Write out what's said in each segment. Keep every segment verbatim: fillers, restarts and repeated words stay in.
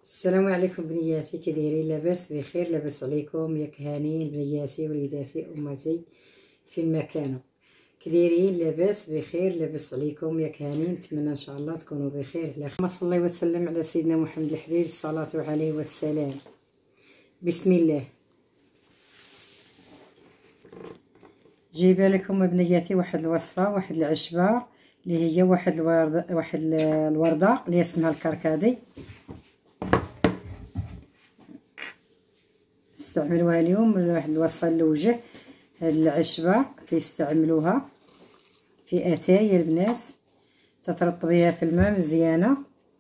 السلام عليكم بنياتي، كي دايرين؟ لاباس بخير؟ لاباس عليكم ياك؟ هانيين بنياتي وليداتي امتي فين ما كانوا، كي دايرين؟ لاباس بخير؟ لاباس عليكم ياك؟ هانيين. نتمنى ان شاء الله تكونوا بخير. اللهم صل وسلم على سيدنا محمد الحبيب، الصلاه عليه والسلام. بسم الله. جايبه لكم بنياتي واحد الوصفه، واحد العشبه اللي هي واحد الورد واحد الورده اللي اسمها الكركادي. استعملوها اليوم واحد الوصفه للوجه. هاد العشبه كيستعملوها في اتاي البنات، تترطبيها في الماء مزيانه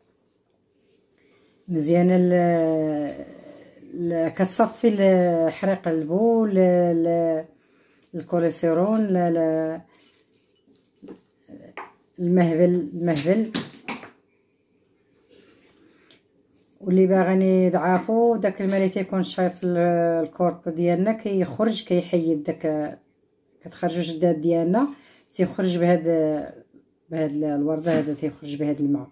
مزيانه ل... ل... كتصفي حريق البول، ل... الكوليسترول، ل... ل... المهبل المهبل واللي باغيين يضعفوا داك الماء اللي تيكون شايط الكورب ديالنا كيخرج، كيحيد داك، كتخرجوا الجداد ديالنا تيخرج بهاد بهاد الورده هذا، تيخرج بهاد الماء.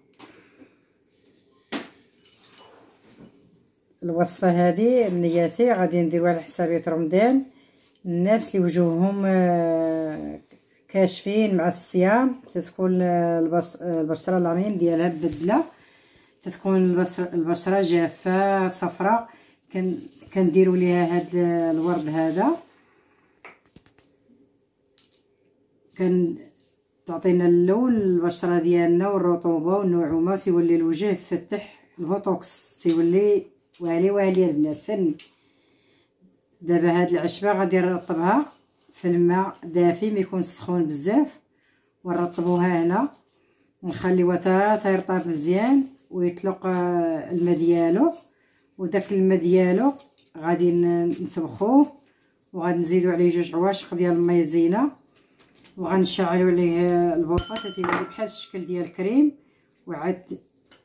الوصفه هذه بنياتي غادي نديروها على حسابيه رمضان. الناس اللي وجوههم كاشفين مع الصيام تتكون البشره العمين ديالها بدله، تتكون البشره جافه صفراء، كن كنديروا ليها هاد الورد هذا، كان تعطينا اللون البشره ديالنا والرطوبه والنعومه، تيولي الوجه فتح، البوتوكس تيولي والي والي البنات فن. دابا هاد العشبه غادي نرطبها في الماء دافي، ما يكون سخون بزاف، ونرطبوها هنا ونخليوها حتى تيرطب مزيان ويطلق الماء ديالو. وداك الماء ديالو غادي نطبخوه، وغادي نزيدو عليه جوج عواشق ديال المايزينا، وغنشعلو عليه البوطه تتولي بحال الشكل ديال الكريم. وعاد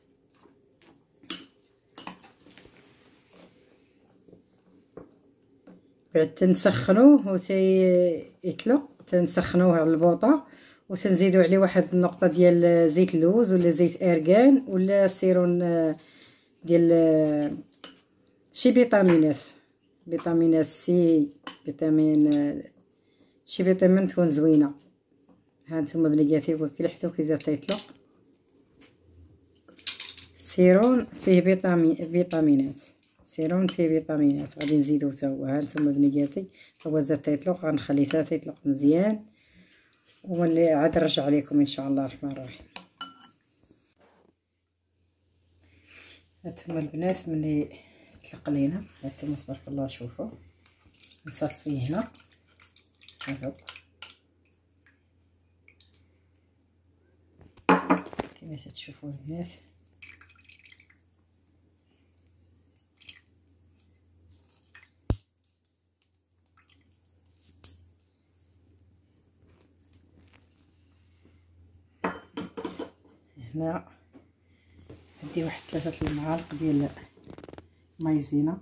بعد تنسخنوه وتيطلق، تنسخنوه على البوطه وتنزيدو عليه واحد النقطه ديال زيت اللوز ولا زيت ارغان ولا سيرون ديال شي فيتامينات، فيتامينات سي، فيتامين شي فيتامين تكون زوينه. ها نتوما بنياتي وكيلحتو كيزاد تيطلق. سيرون فيه فيتامين فيتامينات سيرون فيه فيتامينات غادي نزيدو حتى هو. ها نتوما بنياتي هو زاد تيطلق، غنخليه حتى تيطلق مزيان وملي عاد نرجع لكم ان شاء الله الرحمن الرحيم. هانتوما البنات ملي طلق لينا، هانتوما تبارك الله شوفوا، نصفيه هنا هاك كما تشوفوا البنات. هنا ندير واحد ثلاثة المعالق ديال مايزينا،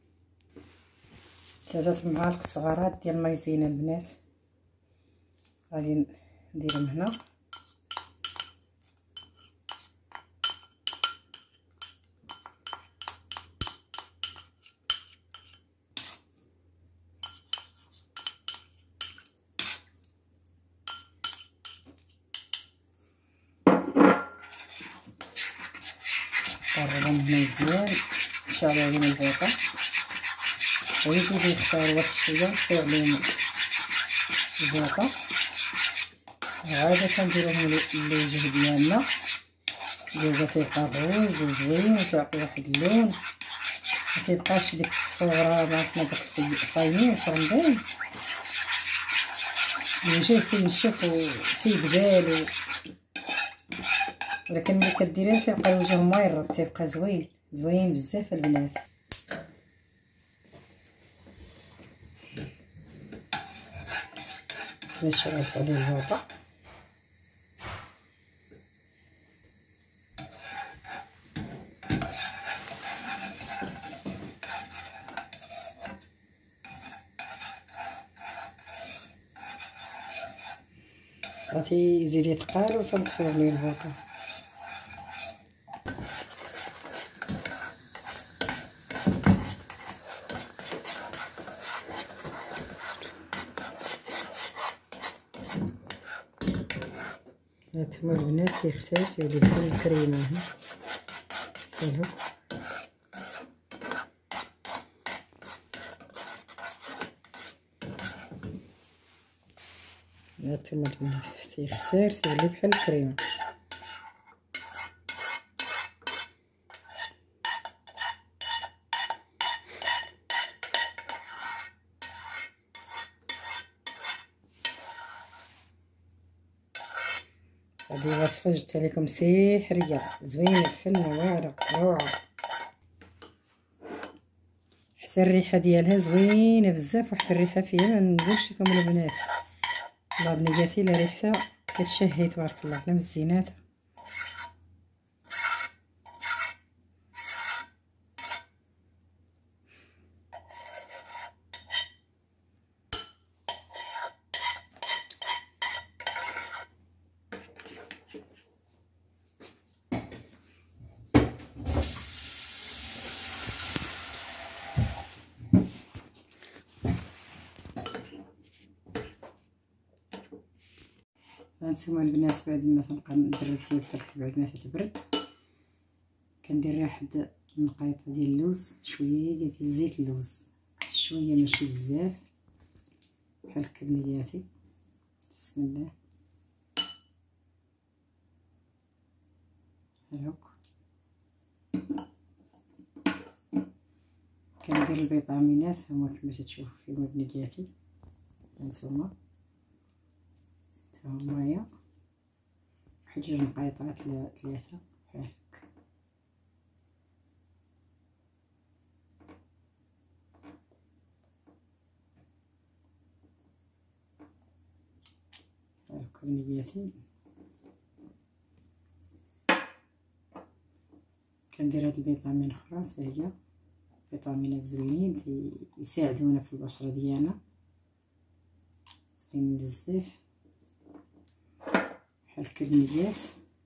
ثلاثة المعالق صغارات ديال مايزينا البنات، غادي نديرهم هنا. قربهم هنا مزيان، نشعلو عليهم البوطه ويزيدو يختاروا واحد شويه نطيو عليهم البوطه. عادة كنديروهم للوجه ديالنا، الوجه تيبقى غوز وزوين وتعطي واحد اللون، متيبقاش ديك الصفوره مع داك الصايمين في رمضان. الوجه تينشف وتيدبال، ولكن ملي كديريه تيبقى الوجه مايرط، تيبقى زوين زوين بزاف البنات. نشرط عليه البوطه غادي يزيد يتقال وتنطفيو عليه البوطه. هانتوما البنات تيختار تيولي بحال الكريمه ها بحال هكا. هانتوما البنات تيختار تيولي بحال الكريمه. هذه وصفه جبتها لكم سحريه زوينه فنه واعره روعه، حتى الريحه ديالها زوينه بزاف، واحد الريحه فيها ما نقولش لكم البنات الله بنياتي لا ريحتها كتشهي تبارك الله على مزيناتها. هانتوما البنات بعد ما تنبقى نبرد فيها بطريقه بعد ما تتبرد كندير واحد النقيطه ديال اللوز، شويه ديال زيت اللوز، شويه ماشي بزاف بحال هكا بنياتي. بسم الله بحال هكا. كندير الفيتامينات هما كما تشوفوا فيهم بنياتي هانتوما همايا واحد جوج نقيطات ثلاثه بحال هكا. بحال هكا بنياتي. كندير هاد الفيتامين اخرى حتى هي فيتامينات زوينين يساعدونا في البشره ديالنا زوينين بزاف بحال هكا بنيات.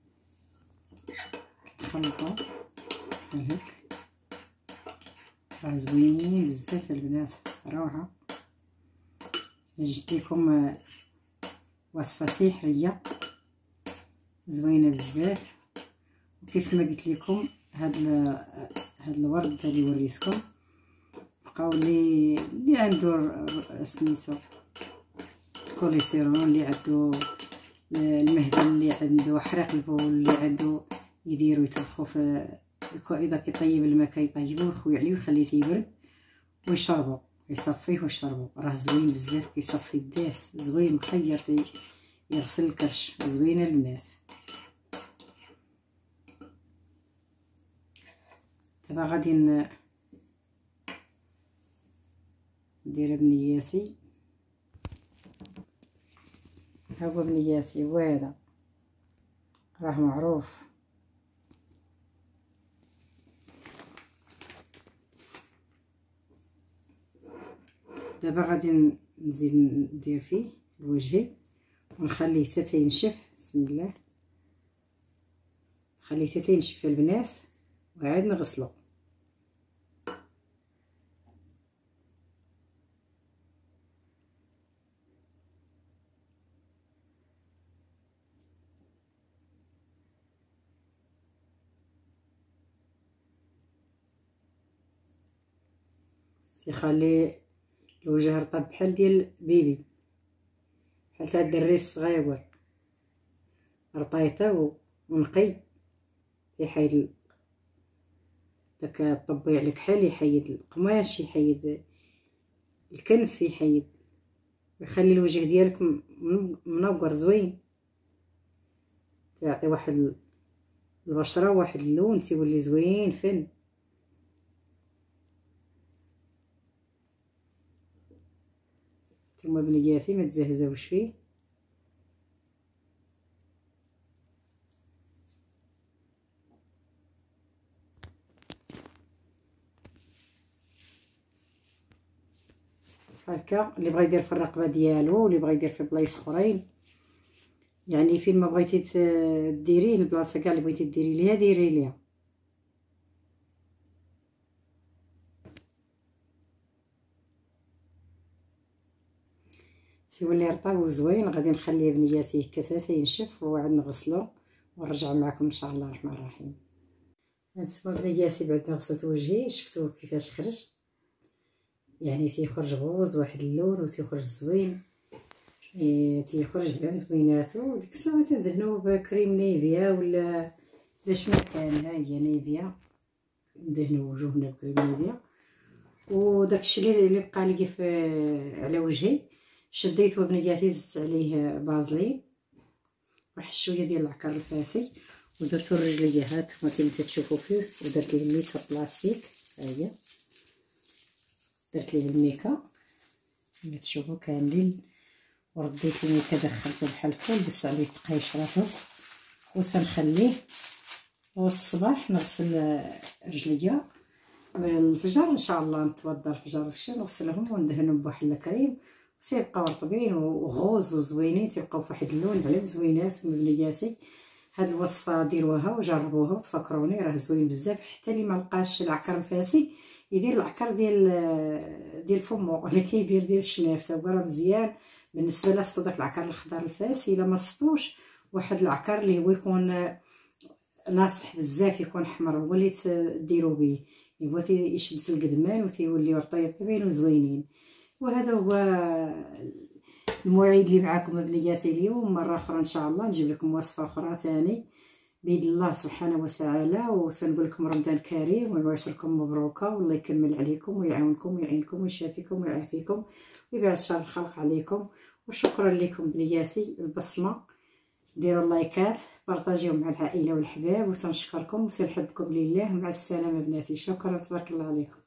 كنخلطو بحال هكا راه زوينين بزاف البنات روعه. جبت لكم وصفه سحريه زوينه بزاف، وكيف ما قلت لكم هاد هاد الورد اللي وريتكم بقاو لي اللي عنده سميتو الكوليسترول، اللي عنده المهبل، اللي عنده حرق البول، اللي عنده يديروا يطبخوا في اذا كيطيب الماء كيطيبوه ويخوي عليه ويخليه تيبرد ويشربوا يصفيه ويشربوا. راه زوين بزاف كيصفي الداس زوين مخير يغسل الكرش زوينه البنات. دابا غادي ندير بنياتي. ها هو بنياتي وهذا راه معروف. دابا غادي نزيد ندير فيه الوجهي ونخليه حتى تينشف. بسم الله نخليه حتى تينشف البنات وعاد نغسلو. يخلي الوجه رطب بحال ديال بيبي، بحال تاع الدري الصغيور رطيطه ونقي. يحيد داك الطبيع الكحل، يحيد القماش، يحيد الكنف، يحيد ويخلي الوجه ديالك منور زوين، يعطي واحد البشره واحد اللون تيولي زوين فن. نتوما بنياتي ما تزهزوش فيه. هكا اللي بغى يدير في الرقبه ديالو، واللي بغى يدير في بلايص اخرين، يعني فين ما بغيتي ديريه البلاصه كاع اللي بغيتي ديري ليها ديري ليها. تيولي رطب وزوين. غادي نخليه بنياتي هكا حتى ينشف وعاد نغسلو ونرجع معكم ان شاء الله الرحمن الرحيم. هانتوما بنياتي بعد ما غسلت وجهي شفتو كيفاش خرج، يعني تيخرج غوز واحد اللون وتيخرج زوين. إيه تيخرج على زويناتو. ديك الساعه تندهنو بكريم نيفيا ولا باش ما كان. ها هي نيفيا، ندهنو وجوهنا بكريم نيفيا. وداكشي اللي اللي بقى لي في على وجهي شديته بنياتي، زدت عليه بازلين واحد شويه ديال العكر الفاسي ودرتو الرجليه هاد كما كما تشوفوا فيه، ودرت ليه الميكا بلاستيك. ها هي درت ليه الميكا كما تشوفوا كاملين، ورديت الميكا دخلته بحال هكا لبست عليه التقيشراتو وتنخليه. والصباح نغسل رجليا الفجر ان شاء الله، نتوضا الفجر داكشي نغسلهم وندهنهم بواحد الكريم تيبقاو رطبين وغوز وزوينين، تيبقاو فواحد اللون على زوينات. من بنياتي هاد الوصفه ديروها وجربوها وتفكروني، راه زوين بزاف. حتى اللي ما لقاش العكر الفاسي يدير العكر ديال ديال فمو ولا كيدير ديال الشناف تا هو راه مزيان. بالنسبه لصدو داك العكر الخضر الفاسي الا ما صدوش واحد العكر اللي هو يكون ناصح بزاف يكون حمر هو اللي تديروا به، يبغى يشد في القدمان وتيوليو رطيبين وزوينين. وهذا هو الموعد اللي معكم بنياتي اليوم. مره اخرى ان شاء الله نجيب لكم وصفه اخرى ثاني بيد الله سبحانه وتعالى. وتنقول لكم رمضان كريم ويباركلكم مبروكه، والله يكمل عليكم ويعاونكم ويعينكم ويشافيكم ويعافيكم ويبعد شر الخلق عليكم. وشكرا لكم بنياتي البصمه، ديروا اللايكات، بارطاجيو مع العائله والحباب، وتنشكركم وتنحبكم لله. مع السلامه بناتي، شكرا تبارك الله عليكم.